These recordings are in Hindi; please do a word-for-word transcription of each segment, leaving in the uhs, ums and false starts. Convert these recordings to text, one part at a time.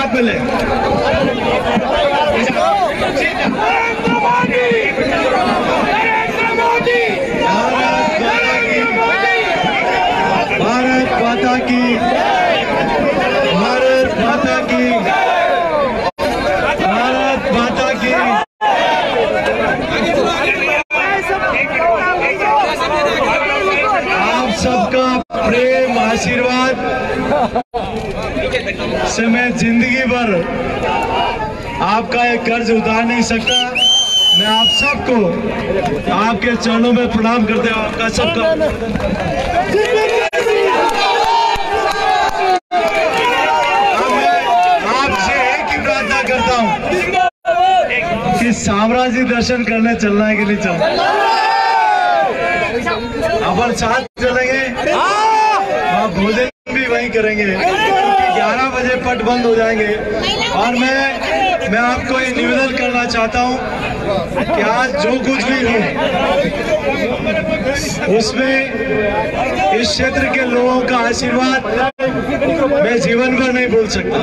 हाथ मिले। भारत माता की, भारत माता की, भारत माता की। आप सबका प्रेम आशीर्वाद से मैं जिंदगी भर आपका एक कर्ज उतार नहीं सकता। मैं आप सबको आपके चरणों में प्रणाम करते हुए आपका सबका आपसे एक ही प्रार्थना करता हूं कि साम्राज्य दर्शन करने चलना है कि नहीं चलना? अपन साथ चलेंगे, वहाँ भोजन भी वहीं करेंगे। ग्यारह बजे पट बंद हो जाएंगे। और मैं मैं आपको ये निवेदन करना चाहता हूँ कि आज जो कुछ भी हो उसमें इस क्षेत्र के लोगों का आशीर्वाद मैं जीवन भर नहीं भूल सकता।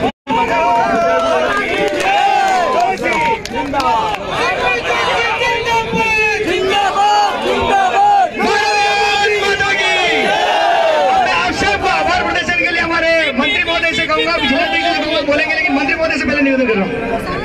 बोलेंगे, लेकिन मंत्री महोदय से पहले निवेदन कर रहा हूँ